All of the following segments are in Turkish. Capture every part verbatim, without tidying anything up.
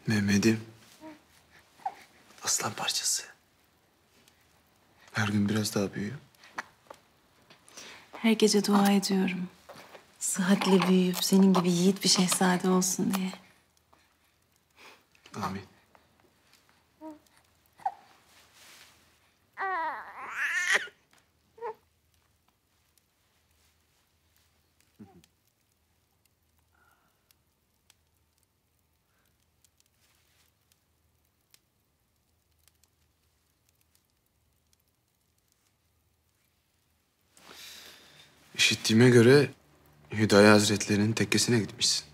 Mehmet'im. Aslan parçası. Her gün biraz daha büyüyor. Her gece dua ediyorum. Sıhhatle büyüyüp senin gibi yiğit bir şehzade olsun diye. Amin. İşittiğime göre Hüdayi Hazretleri'nin tekkesine gitmişsin.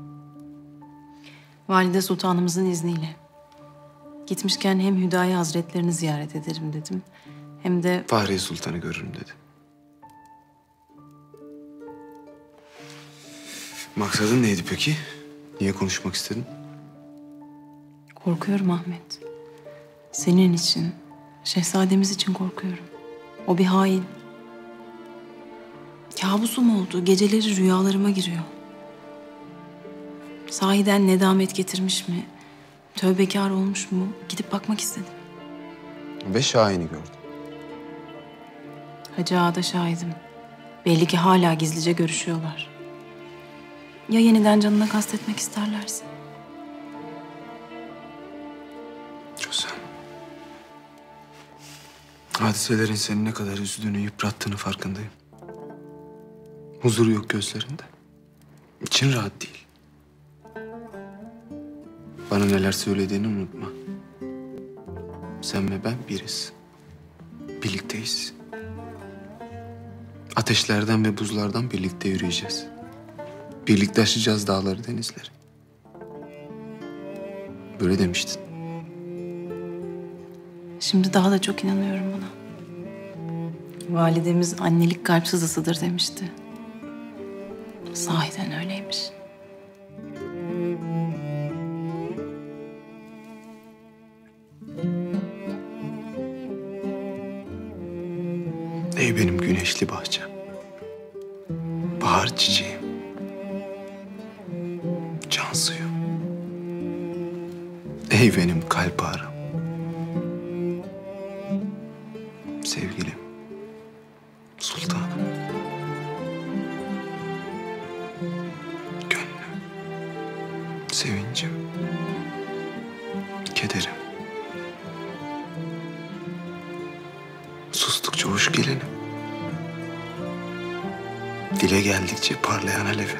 Valide Sultanımızın izniyle. Gitmişken hem Hüdayi Hazretlerini ziyaret ederim dedim. Hem de Fahriye Sultan'ı görürüm dedi. Maksadın neydi peki? Niye konuşmak istedin? korkuyorum Ahmet. Senin için, şehzademiz için korkuyorum. O bir hain. Kabusum oldu. Geceleri rüyalarıma giriyor. Sahiden nedamet getirmiş mi? Tövbekar olmuş mu? Gidip bakmak istedim. Ve Şahin'i gördüm. Hacı Ağa'da şahidim. Belli ki hala gizlice görüşüyorlar. Ya yeniden canına kastetmek isterlerse? Güzel. Hadiselerin seni ne kadar üzdüğünü, yıprattığını farkındayım. Huzur yok gözlerinde. İçin rahat değil. Bana neler söylediğini unutma. Sen ve ben biriz. Birlikteyiz. Ateşlerden ve buzlardan birlikte yürüyeceğiz. Birlikte aşacağız dağları, denizleri. Böyle demiştin. Şimdi daha da çok inanıyorum buna. Validemiz annelik kalp sızısıdır demişti. Sahiden öyleymiş. Ey benim güneşli bahçem. Bahar çiçeğim. Can suyum. Ey benim kalp ağrım. Sevgilim. Sultanım. Gönlüm. Sevincim. Kederim. Sustukça hoş gelenim. Dile geldikçe parlayan alevim.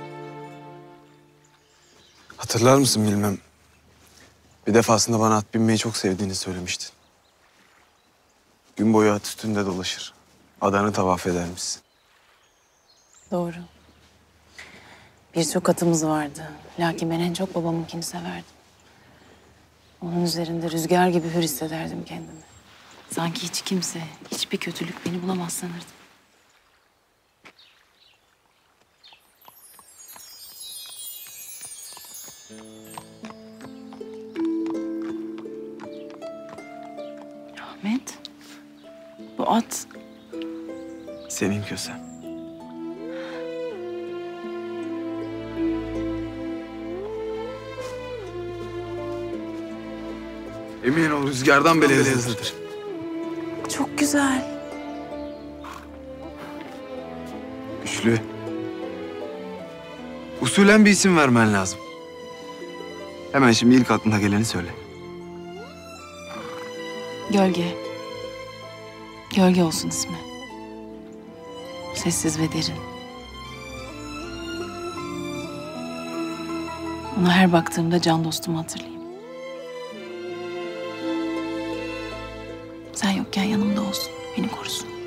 Hatırlar mısın bilmem. Bir defasında bana at binmeyi çok sevdiğini söylemiştin. Gün boyu at üstünde dolaşır. Adanı tavaf edermişsin. Doğru. Birçok atımız vardı. Lakin ben en çok babamınkini severdim. Onun üzerinde rüzgar gibi hür hissederdim kendimi. Sanki hiç kimse, hiçbir kötülük beni bulamaz sanırdım. Ahmet, bu at Senin kösen. Emin ol rüzgardan bile hızlıdır. çok güzel. Güçlü. Usulen bir isim vermen lazım. Hemen şimdi ilk aklına geleni söyle. Gölge. Gölge olsun ismi. Sessiz ve derin. Ona her baktığımda can dostumu hatırlayayım. Sen yokken yanımda olsun, beni korusun.